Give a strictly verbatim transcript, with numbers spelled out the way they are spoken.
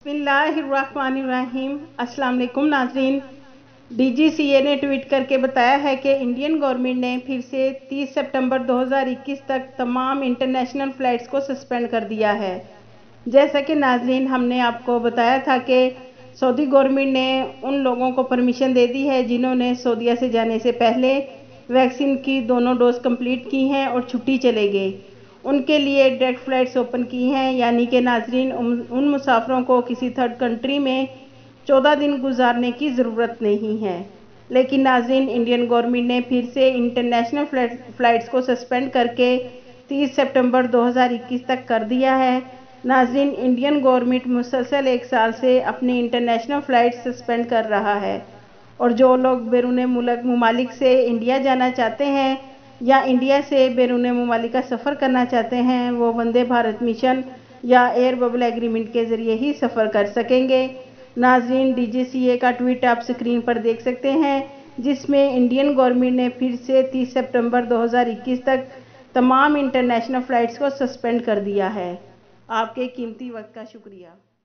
بسم اللہ الرحمن الرحیم۔ السلام علیکم ناظرین۔ ڈی جی سی اے نے ٹویٹ کر کے بتایا ہے کہ انڈین گورنمنٹ نے پھر سے تیس ستمبر دو ہزار اکیس تک تمام انٹرنیشنل فلائٹس کو سسپینڈ کر دیا ہے۔ جیسا کہ ناظرین ہم نے آپ کو بتایا تھا کہ سعودی گورنمنٹ نے ان لوگوں کو پرمیشن دے دی ہے جنہوں نے سعودیہ سے جانے سے پہلے ویکسین کی دونوں ڈوز کمپلیٹ کی ہیں اور چھٹی چلے گئے، ان کے لیے ڈائریکٹ فلائٹس اوپن کی ہیں، یعنی کہ ناظرین ان مسافروں کو کسی تھرڈ کنٹری میں چودہ دن گزارنے کی ضرورت نہیں ہے۔ لیکن ناظرین انڈین گورنمنٹ نے پھر سے انٹرنیشنل فلائٹس کو سسپینڈ کر کے تیس ستمبر دو ہزار اکیس تک کر دیا ہے۔ ناظرین انڈین گورنمنٹ مسلسل ایک سال سے اپنی انٹرنیشنل فلائٹس سسپینڈ کر رہا ہے، اور جو لوگ بیرون ملک ممالک سے انڈیا جانا چاہتے ہیں یا انڈیا سے بیرون ممالک کا سفر کرنا چاہتے ہیں وہ وندے بھارت مشن یا ایئر ببل ایگریمنٹ کے ذریعے ہی سفر کر سکیں گے۔ ناظرین ڈی جی سی اے کا ٹویٹ آپ سکرین پر دیکھ سکتے ہیں، جس میں انڈین گورنمنٹ نے پھر سے تیس ستمبر دو ہزار اکیس تک تمام انٹرنیشنل فلائٹس کو سسپینڈ کر دیا ہے۔ آپ کے قیمتی وقت کا شکریہ۔